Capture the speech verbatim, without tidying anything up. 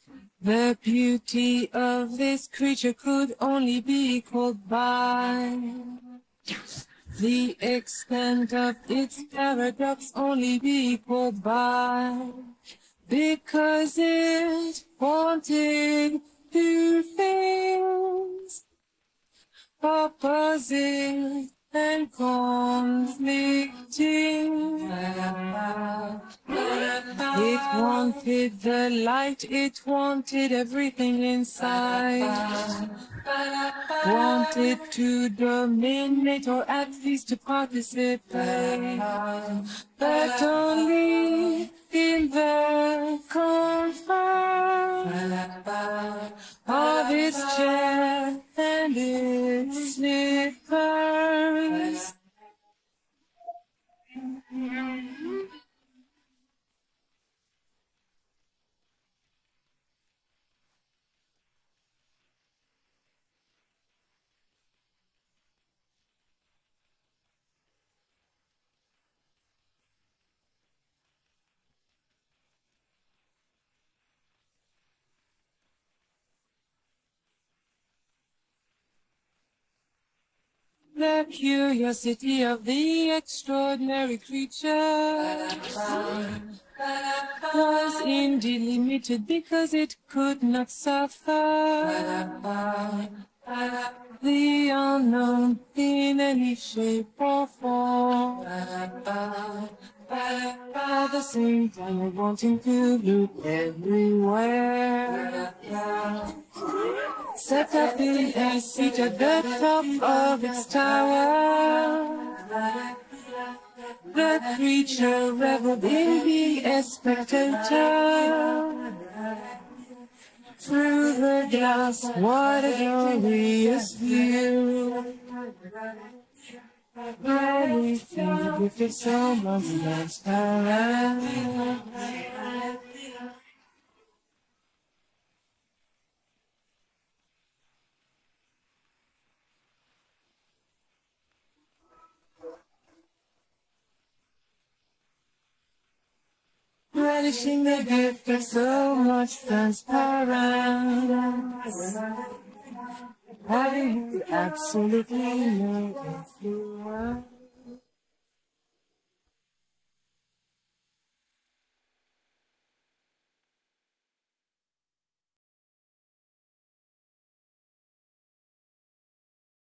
The beauty of this creature could only be equaled by the extent of its paradox, only be equaled by, because it wanted two things, opposite and conflicting. It wanted the light, it wanted everything inside. Wanted to dominate or at least to participate, but only in the confines of its chair and its slippers. The curiosity of the extraordinary creature was indeed limited because it could not suffer the unknown in any shape or form. At the same time, wanting to look everywhere, set up in a seat at the top of its tower. The creature reveled in being a spectator. Through the glass, what a glorious view. Everything gifted so much transparent. Relishing the gift of so much transparence, having absolutely no influence.